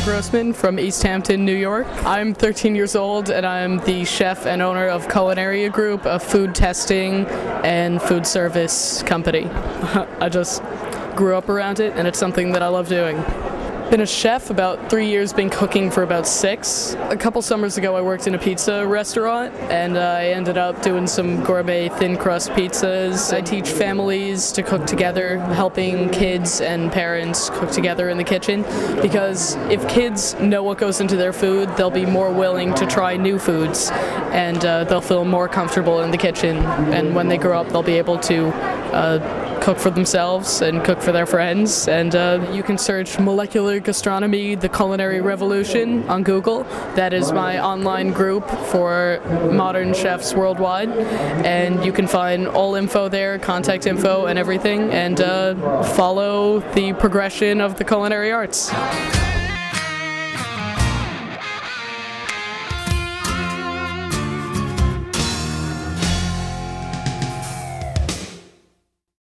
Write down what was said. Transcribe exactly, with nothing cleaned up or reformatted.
Grossman from East Hampton, New York. I'm thirteen years old and I'm the chef and owner of Culinaria Group, a food testing and food service company. I just grew up around it and it's something that I love doing. Been a chef about three years, been cooking for about six. A couple summers ago I worked in a pizza restaurant and uh, I ended up doing some gourmet thin crust pizzas. I teach families to cook together, helping kids and parents cook together in the kitchen, because if kids know what goes into their food, they'll be more willing to try new foods and uh, they'll feel more comfortable in the kitchen, and when they grow up they'll be able to uh, cook for themselves and cook for their friends. And uh, you can search Molecular Gastronomy, The Culinary Revolution on Google. That is my online group for modern chefs worldwide, and you can find all info there, contact info and everything, and uh, follow the progression of the culinary arts.